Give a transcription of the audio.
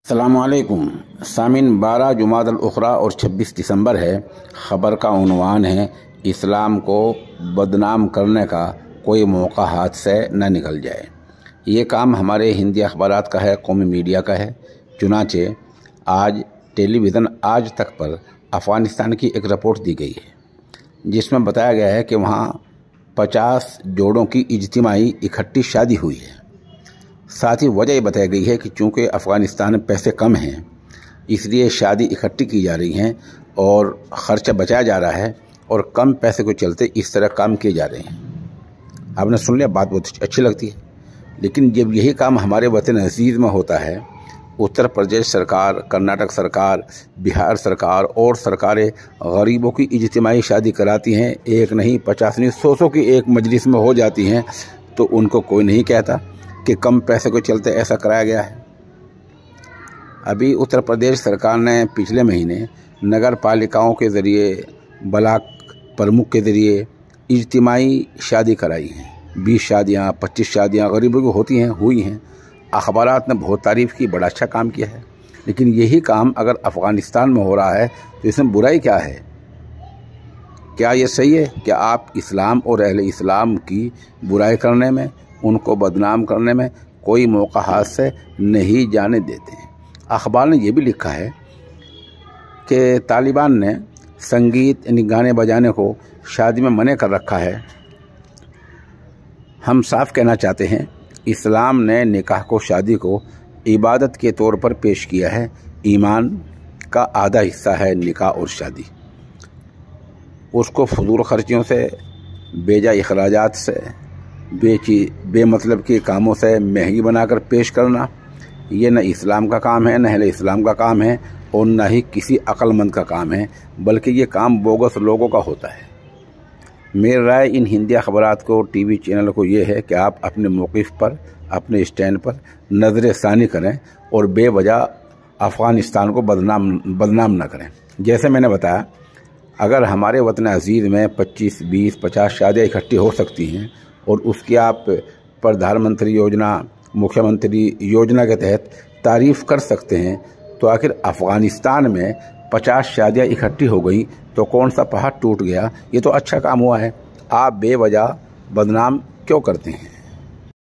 अस्सलामुअलैकुम सामिन 12 जुमादल उखरा और 26 दिसंबर है। ख़बर का उन्वान है, इस्लाम को बदनाम करने का कोई मौका हाथ से न निकल जाए। ये काम हमारे हिंदी अखबारात का है, कौमी मीडिया का है। चुनाचे आज टेलीविज़न आज तक पर अफ़गानिस्तान की एक रिपोर्ट दी गई है जिसमें बताया गया है कि वहाँ 50 जोड़ों की इज्तिमाई इकट्ठी शादी हुई है। साथ ही वजह ये बताई गई है कि चूँकि अफ़गानिस्तान में पैसे कम हैं इसलिए शादी इकट्ठी की जा रही हैं और ख़र्चा बचाया जा रहा है और कम पैसे को चलते इस तरह काम किए जा रहे हैं। आपने सुन लिया, बात बहुत अच्छी लगती है, लेकिन जब यही काम हमारे वतन अज़ीज़ में होता है, उत्तर प्रदेश सरकार, कर्नाटक सरकार, बिहार सरकार और सरकारें गरीबों की इज्तिमाई शादी कराती हैं, एक नहीं 50 नहीं 100 की एक मजलिस में हो जाती हैं, तो उनको कोई नहीं कहता कि कम पैसे को चलते ऐसा कराया गया है। अभी उत्तर प्रदेश सरकार ने पिछले महीने नगर पालिकाओं के ज़रिए, ब्लॉक प्रमुख के ज़रिए इज्तिमाई शादी कराई हैं। 20 शादियाँ 25 शादियाँ गरीबों की होती हैं, हुई हैं। अखबारात ने बहुत तारीफ़ की, बड़ा अच्छा काम किया है। लेकिन यही काम अगर अफ़गानिस्तान में हो रहा है तो इसमें बुराई क्या है? क्या ये सही है कि आप इस्लाम और अहले इस्लाम की बुराई करने में, उनको बदनाम करने में कोई मौका हाथ से नहीं जाने देते हैं? अखबार ने यह भी लिखा है कि तालिबान ने संगीत यानी गाने बजाने को शादी में मना कर रखा है। हम साफ कहना चाहते हैं, इस्लाम ने निकाह को, शादी को इबादत के तौर पर पेश किया है। ईमान का आधा हिस्सा है निकाह और शादी। उसको फजूल खर्चियों से, बेजा अखराजात से, बेमतलब के कामों से महंगी बनाकर पेश करना, ये न इस्लाम का काम है, न अहले इस्लाम का काम है और न ही किसी अक्लमंद का काम है, बल्कि ये काम बोगस लोगों का होता है। मेरी राय इन हिंदी अखबारात को, टीवी चैनल को ये है कि आप अपने मौक़िफ़ पर, अपने स्टैंड पर नज़र सानी करें और बेवजह अफ़गानिस्तान को बदनाम न करें। जैसे मैंने बताया, अगर हमारे वतन अज़ीज़ में 25, 20, 50 शादियाँ इकट्ठी हो सकती हैं और उसकी आप प्रधानमंत्री योजना, मुख्यमंत्री योजना के तहत तारीफ़ कर सकते हैं, तो आखिर अफ़गानिस्तान में 50 शादियाँ इकट्ठी हो गई तो कौन सा पहाड़ टूट गया? ये तो अच्छा काम हुआ है। आप बेवजह बदनाम क्यों करते हैं?